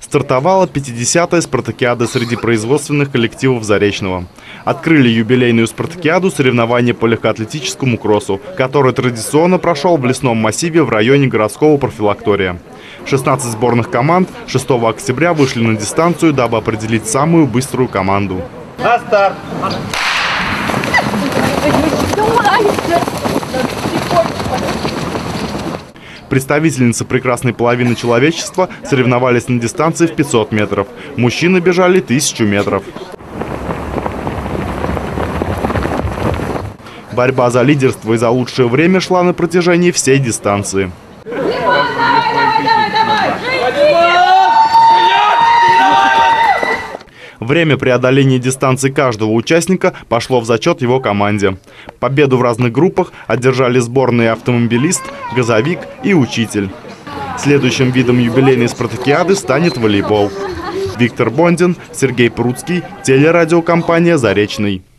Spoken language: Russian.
Стартовала 50-я спартакиада среди производственных коллективов Заречного. Открыли юбилейную спартакиаду соревнования по легкоатлетическому кроссу, который традиционно прошел в лесном массиве в районе городского профилактория. 16 сборных команд 6 октября вышли на дистанцию, дабы определить самую быструю команду. На старт! Представительницы прекрасной половины человечества соревновались на дистанции в 500 метров. Мужчины бежали 1000 метров. Борьба за лидерство и за лучшее время шла на протяжении всей дистанции. Время преодоления дистанции каждого участника пошло в зачет его команде. Победу в разных группах одержали сборные автомобилист, газовик и учитель. Следующим видом юбилейной спартакиады станет волейбол. Виктор Бондин, Сергей Пруцкий, телерадиокомпания «Заречный».